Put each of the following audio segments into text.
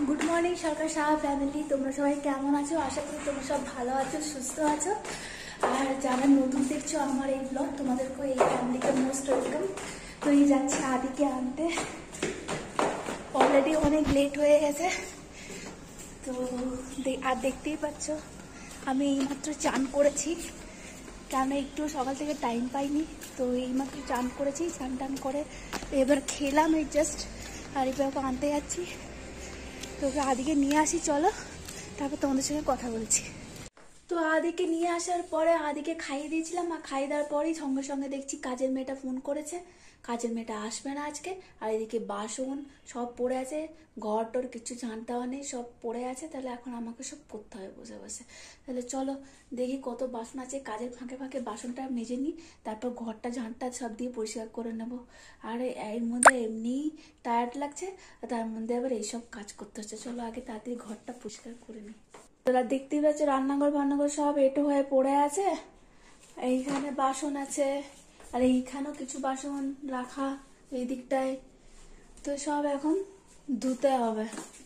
Good morning Sarkar Saha family, তোমরা সবাই কেমন আছো? আশা করি তোমরা সব ভালো আছো, সুস্থ আছো। আর যারা নতুন দেখছো আমার এই ব্লগ, তোমাদেরকে এই ফ্যামিলিকে মোস্ট ওয়েলকাম। তো এই যাচ্ছি আদিকে আনতে, অলরেডি অনেক লেট হয়ে গেছে। তো আর দেখতেই পাচ্ছ আমি এইমাত্র চান করেছি, কারণ একটু সকাল থেকে টাইম পাইনি। তো এইমাত্র চান করেছি, চান টান করে এবার খেলাম এই জাস্ট। আর এবার ওকে আনতে যাচ্ছি, তো ওকে আদিকে নিয়ে আসি, চলো তারপর তোমাদের সঙ্গে কথা বলছি। তো আদিকে নিয়ে আসার পরে আদিকে খাইয়ে দিয়েছিলাম, আর খাইয়ে দেওয়ার পরেই সঙ্গে সঙ্গে দেখছি কাজের মেয়েটা ফোন করেছে, কাজের মেয়েটা আসবে না আজকে। আর এদিকে বাসন সব পড়ে আছে, ঘর টর কিছু জানতে নেই, সব পড়ে আছে। তাহলে এখন আমাকে সব করতে হবে বসে বসে। তাহলে চলো দেখি কত বাসন আছে, কাজের ফাঁকে ফাঁকে বাসনটা মেজে নিই, তারপর ঘরটা ঝাঁটটা সব দিয়ে পরিষ্কার করে নেব। আর এর মধ্যে এমনিই টায়ার্ড লাগছে, তার মধ্যে আবার এইসব কাজ করতে হচ্ছে। চলো আগে তাড়াতাড়ি ঘরটা পরিষ্কার করে নিই। তোরা দেখতেই পাচ্ছ রান্নাঘর বান্নাঘর সব এঁটো হয়ে পড়ে আছে। এইখানে বাসন আছে, আর এইখানেও কিছু বাসন রাখা এই দিকটায়। তো সব এখন ধুতে হবে।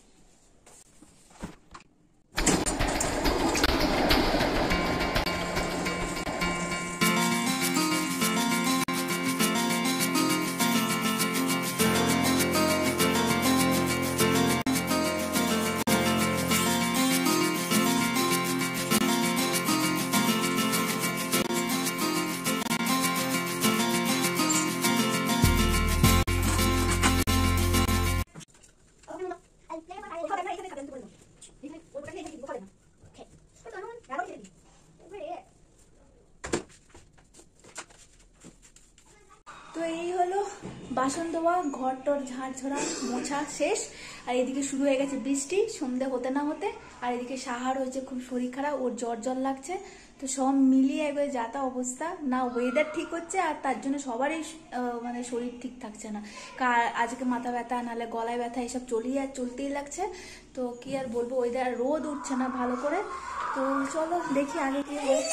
তো এই হলো বাসন ধোয়া, ঘর টর ঝাড় ঝোড়া মোছা শেষ। আর এদিকে শুরু হয়ে গেছে বৃষ্টি, সন্ধে হতে না হতে। আর এদিকে সাহার হয়েছে খুব শরীর খারাপ, ওর জ্বর লাগছে। তো সব মিলিয়ে একবার যাতা অবস্থা, না ওয়েদার ঠিক হচ্ছে আর তার জন্য সবারই মানে শরীর ঠিক থাকছে না। আজকে মাথা ব্যথা, নাহলে গলায় ব্যথা, এসব চলতেই লাগছে। তো কি আর বলবো, ওয়েদার রোদ উঠছে না ভালো করে। তো চলো দেখি আগে কি হয়।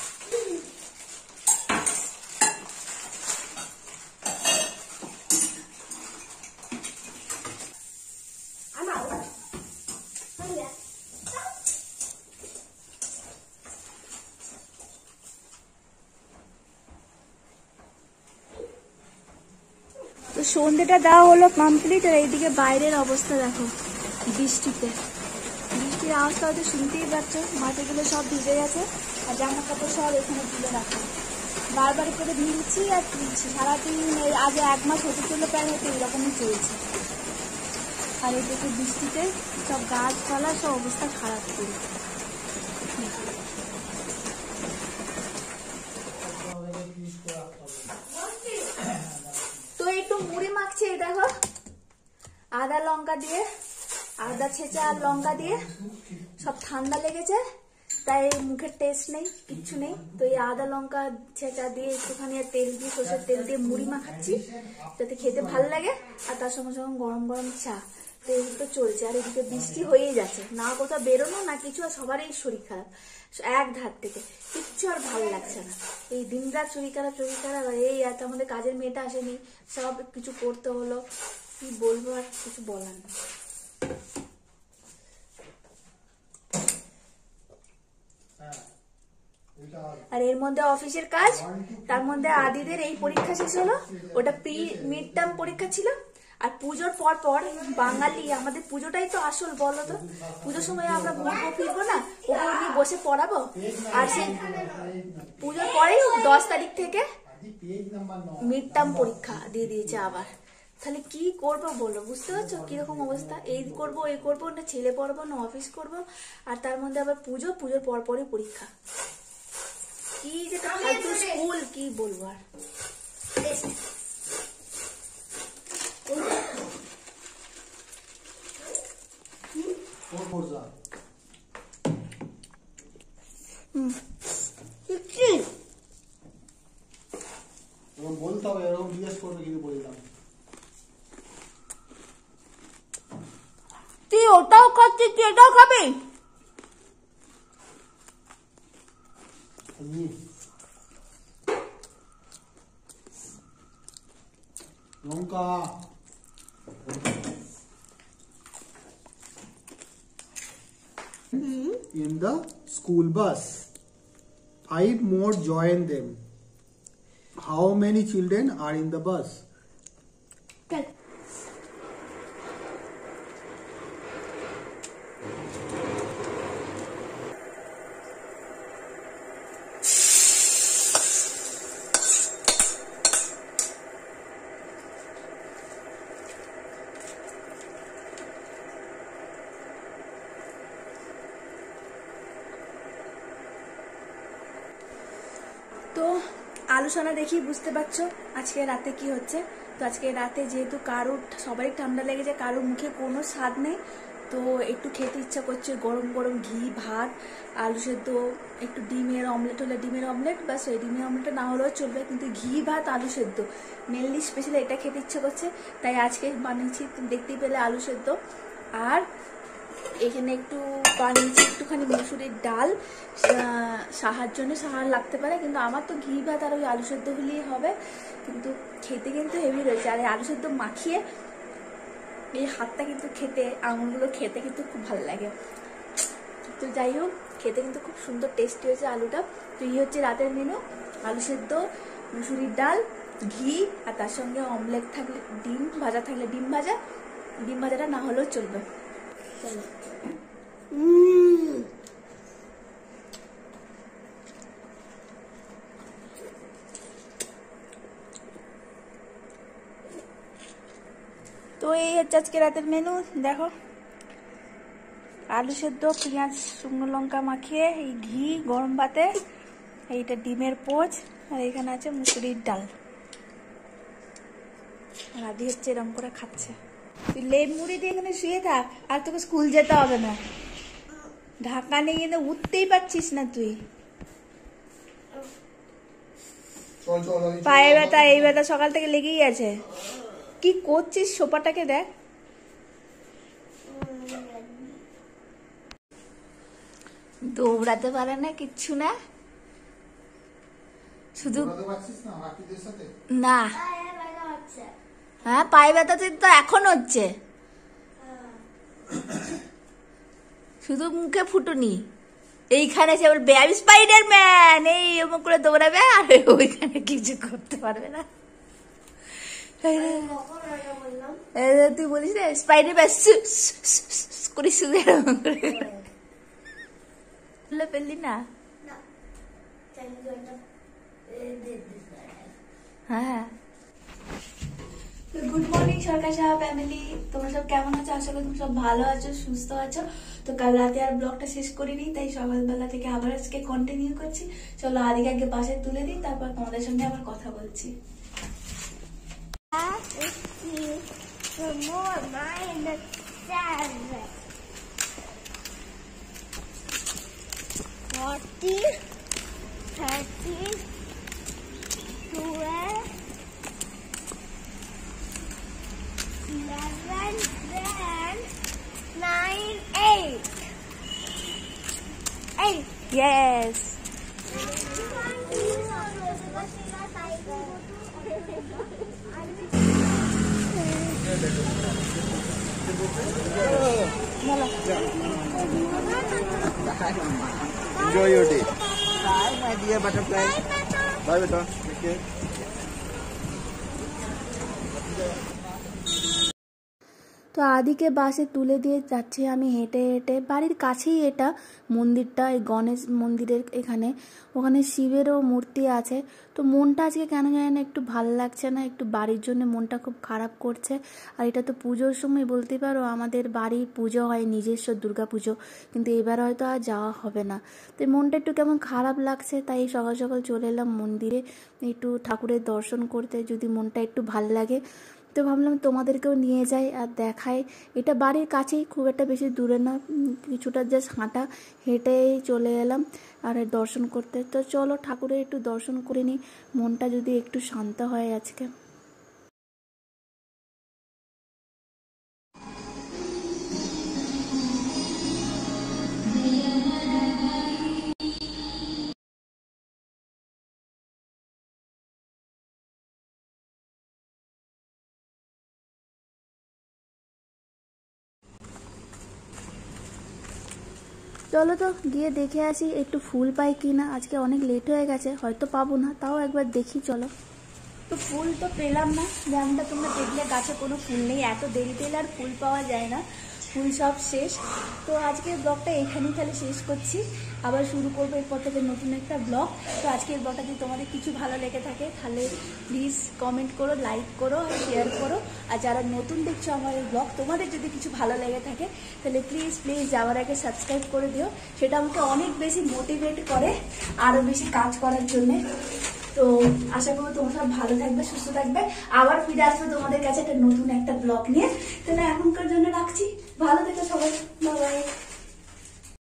তো সন্ধ্যেটা দেওয়া হলো কমপ্লিট। আর এইদিকে বাইরের অবস্থা দেখো, বৃষ্টির আওয়াজটা হয়তো শুনতেই পাচ্ছ। মাটিগুলো সব ভিজে গেছে, আর জামা কাপড় সব এখানে তুলে রাখা, বারবার করে ভিজছি আর তুলছি। সারাদিন আগে 1 মাস হতে চলে, প্রায় হয়তো এরকমই চলছে। আর এদিকে বৃষ্টিতে সব গাছপালা সব অবস্থা খারাপ করে। তো একটু মুড়ি মাখছি, দেখো আদা লঙ্কা দিয়ে, আদা ছেঁচা আর লঙ্কা দিয়ে। সব ঠান্ডা লেগেছে তাই মুখের টেস্ট নেই, কিচ্ছু নেই। তো এই আদা লঙ্কা ছেঁচা দিয়ে একটুখানি তেল দিয়ে, সরষের তেল দিয়ে মুড়ি মাখাচ্ছি, যাতে খেতে ভালো লাগে। আর তার সঙ্গে সঙ্গে গরম গরম চা। তো এই তো চলছে। আর এদিকে বৃষ্টি হয়েই যাচ্ছে, না কোথাও বেরোনো না কিছু। আর সবারই শরীর খারাপ এক ধার থেকে, কিচ্ছু আর ভালো লাগছে না। এই দিন রাত শরীর খারাপ। আর এই এত আমাদের কাজের মেয়েটা আসেনি, সব কিছু করতে হলো। কি বলবো, আর কিছু বলার না। আর এর মধ্যে অফিসের কাজ, তার মধ্যে আদিদের এই পরীক্ষা শেষ হলো, ওটা মিড টার্ম পরীক্ষা ছিল। আর পুজোর পর পর বাঙালি আমাদের পুজোটাই তো আসল, বলো তো। পুজোর সময় আমরা ঘুরবো ফিরবো না, ওকে নিয়ে বসে পড়াবো। আর সেই পুজোর পরেই 10 তারিখ থেকে মিড টার্ম পরীক্ষা দিয়ে দিয়েছে আবার। তাহলে কি করবো বলো, বুঝতে পারছো কিরকম অবস্থা। এই করবো না ছেলে পড়বো না অফিস করবো, আর তার মধ্যে আবার পুজোর পরপরই পরীক্ষা। কি যে ফালতু স্কুল, কি বলবো আর। বলতে হবে, এরকম জিজ্ঞেস করবে কিন্তু বললাম। তুই ওটাও খাচ্ছিস, তুই এটাও খাবি? লঙ্কা in the school bus. 5 more join them. How many children are in the bus? चल তো আলোচনা দেখি বুঝতে পারছো আজকে রাতে কি হচ্ছে। তো আজকে রাতে যেহেতু কারোর সবারই ঠান্ডা লেগেছে, কারোর মুখে কোনো স্বাদ নেই, তো একটু খেতে ইচ্ছা করছে গরম গরম ঘি ভাত, আলু সেদ্ধ, একটু ডিমের অমলেট হলে ডিমের অমলেট, বা সেই ডিমের অমলেটটা না হলেও চলবে, কিন্তু ঘি ভাত আলু সেদ্ধ মেনলি স্পেশালি এটা খেতে ইচ্ছা করছে, তাই আজকে বানিয়েছি। দেখতেই পেলে আলু সেদ্ধ, আর এখানে একটু বানিয়েছি একটুখানি মসুরির ডাল। সাহার জন্য সাহার লাগতে পারে, কিন্তু আমার তো ঘি ভাত আর ওই আলু সেদ্ধ হলেই হবে। কিন্তু খেতে কিন্তু হেভি রয়েছে, আর এই আলু সেদ্ধ মাখিয়ে এই হাতটা কিন্তু খেতে, আঙুলগুলো খেতে কিন্তু খুব ভালো লাগে। তো যাই হোক, খেতে কিন্তু খুব সুন্দর টেস্টি হয়েছে আলুটা। তো এই হচ্ছে রাতের মেনু, আলু সেদ্ধ, মুসুরির ডাল, ঘি, আর তার সঙ্গে অমলেট থাকলে, ডিম ভাজা থাকলে ডিম ভাজা, ডিম ভাজাটা না হলেও চলবে। চলো তো এই হচ্ছে আজকে রাতের মেনু। দেখো আলু সেদ্ধ, পেঁয়াজ শুকনো লঙ্কা মাখিয়ে, এই ঘি গরম ভাতে, এইটা ডিমের পোচ, আর এখানে আছে মুসুরির ডাল। আর আদি হচ্ছে এরকম করে খাচ্ছে। তুই লেপ মুড়ি দিয়ে এখানে শুয়ে থাক, আর তোকে স্কুল যেতে হবে না। ঢাকা নিয়ে কিন্তু উঠতেই পারছিস না তুই। পায়ে ব্যথা এই ব্যথা সকাল থেকে লেগেই আছে। কি করছিস সোফাটাকে দেখ। দৌড়াতে পারে না, কিচ্ছু না, শুধু না। হ্যাঁ পায়ে ব্যথা তো এখন হচ্ছে, শুধু মুখে ফুটুনি। এইখানে সে বেবি স্পাইডারম্যান, এই এমন করে দৌড়াবে, আর ওইখানে কিছু করতে পারবে না। তুই বলিস না স্পাইডারম্যান করে শুধু এরকম করে পেলি না। হ্যাঁ good morning Sarkar Saha family, তোমরা সব কেমন আছো? আশা করি তুমি সব ভালো আছো, সুস্থ আছো। তো কাল রাতে আর ব্লগটা শেষ করিনি, তাই সকালবেলা থেকে আবার আজকে কন্টিনিউ করছি। চলো আদিকে আগে বাসে তুলে দিই, তারপর তোমাদের সঙ্গে আবার কথা বলছি। Yes. Enjoy your day. Bye, my dear butterfly. Bye, beta. Take care. তো আদিকে বাসে তুলে দিয়ে যাচ্ছি আমি হেঁটে হেঁটে। বাড়ির কাছেই এটা মন্দিরটা, এই গণেশ মন্দিরের এখানে, ওখানে শিবেরও মূর্তি আছে। তো মনটা আজকে কেন জানি না একটু ভালো লাগছে না, একটু বাড়ির জন্য মনটা খুব খারাপ করছে। আর এটা তো পুজোর সময় বলতে পারো, আমাদের বাড়ির পুজো হয় নিজস্ব দুর্গা পুজো, কিন্তু এবার হয়তো আর যাওয়া হবে না। তো মনটা একটু কেমন খারাপ লাগছে, তাই সকাল সকাল চলে এলাম মন্দিরে একটু ঠাকুরের দর্শন করতে, যদি মনটা একটু ভালো লাগে। তো ভাবলাম তোমাদেরকেও নিয়ে যাই আর দেখাই। এটা বাড়ির কাছেই, খুব একটা বেশি দূরে না, কিছুটা জাস্ট হাঁটা, হেঁটেই চলে এলাম আর দর্শন করতে। তো চলো ঠাকুরের একটু দর্শন করে নিই, মনটা যদি একটু শান্ত হয় আজকে। চলো তো গিয়ে দেখে আসি একটু ফুল পাই কি না। আজকে অনেক লেট হয়ে গেছে, হয়তো পাবো না, তাও একবার দেখি চলো। তো ফুল তো পেলাম না, যেমনটা তোমরা দেখলে গাছে কোনো ফুল নেই, এত দেরিতে এলে আর ফুল পাওয়া যায় না, ফুল সব শেষ। তো আজকের ব্লগটা এখানেই তাহলে শেষ করছি, আবার শুরু করবো এরপর থেকে নতুন একটা ব্লগ। তো আজকের ব্লগটা যদি তোমাদের কিছু ভালো লেগে থাকে তাহলে প্লিজ কমেন্ট করো, লাইক করো, শেয়ার করো। আর যারা নতুন দেখছো আমার এই ব্লগ, তোমাদের যদি কিছু ভালো লেগে থাকে তাহলে প্লিজ প্লিজ যাওয়ার আগে সাবস্ক্রাইব করে দিও, সেটা আমাকে অনেক বেশি মোটিভেট করে আরও বেশি কাজ করার জন্যে। তো আশা করবো তোমরা সব ভালো থাকবে, সুস্থ থাকবে, আবার ফিরে আসবে তোমাদের কাছে একটা নতুন একটা ব্লগ নিয়ে। তাহলে এখনকার জন্য রাখছি, ভালো থেকো সবাই, বাই বাই।